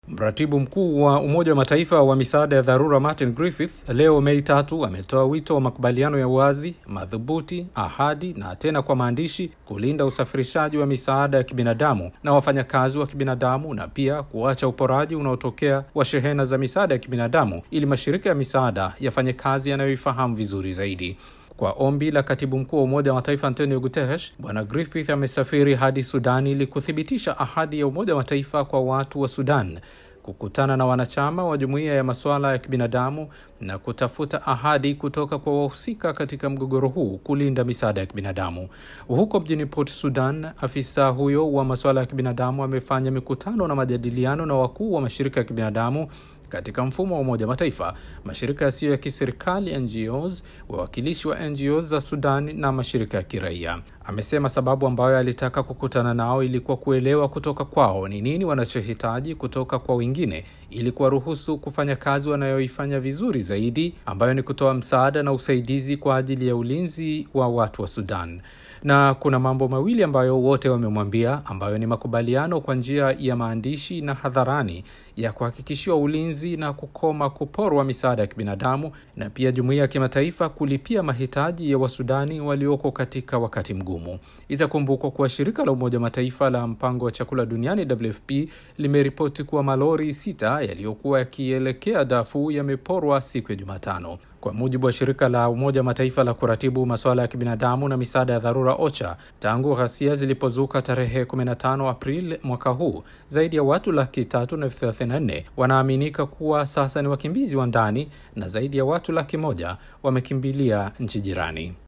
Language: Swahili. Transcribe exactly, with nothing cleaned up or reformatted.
Mratibu mkuu wa Umoja wa Mataifa wa misaada ya dharura Martin Griffiths leo Mei tatu ametoa wito wa makubaliano ya wazi, madhubuti, ahadi na tena kwa maandishi kulinda usafirishaji wa misaada ya kibinadamu na wafanyakazi wa kibinadamu, na pia kuacha uporaji unaotokea wa shehena za misaada ya kibinadamu ili mashirika ya misaada yafanye kazi yanayoifahamu vizuri zaidi. Kwa ombi la Katibu Mkuu wa Umoja wa Mataifa Antonio Guterres, Bwana Griffiths amesafiri hadi Sudan ili kuthibitisha ahadi ya Umoja wa Mataifa kwa watu wa Sudan, kukutana na wanachama wa Jumuiya ya Masuala ya Kibinadamu na kutafuta ahadi kutoka kwa wahusika katika mgogoro huu kulinda misaada ya kibinadamu. Huko mjini Port Sudan, afisa huyo wa masuala ya kibinadamu amefanya mikutano na majadiliano na wakuu wa mashirika ya kibinadamu katika mfumo wa Umoja wa Mataifa, mashirika yasiyo ya kiserikali N G Os, wawakilishi wa N G Os za Sudan na mashirika ya kiraia. Amesema sababu ambayo alitaka kukutana nao ilikuwa kuelewa kutoka kwao ni nini wanachohitaji kutoka kwa wengine ili kuwaruhusu kufanya kazi wanayoifanya vizuri zaidi, ambayo ni kutoa msaada na usaidizi kwa ajili ya ulinzi wa watu wa Sudan. Na kuna mambo mawili ambayo wote wamemwambia, ambayo ni makubaliano kwa njia ya maandishi na hadharani ya kuhakikishiwa ulinzi na kukoma kuporwa misaada ya kibinadamu, na pia jumuiya ya kimataifa kulipia mahitaji ya Wasudani walioko katika wakati mgumu. Itakumbukwa kuwa shirika la Umoja Mataifa la mpango wa chakula duniani W F P limeripoti kuwa malori sita yaliyokuwa yakielekea Darfur yameporwa siku ya Jumatano. Kwa mujibu wa shirika la Umoja Mataifa la kuratibu masuala ya kibinadamu na misaada ya dharura OCHA, tangu ghasia zilipozuka tarehe kumi na tano Aprili mwaka huu, zaidi ya watu laki tatu na elfu thelathini na nne wanaaminika kuwa sasa ni wakimbizi wa ndani na zaidi ya watu laki moja wamekimbilia nchi jirani.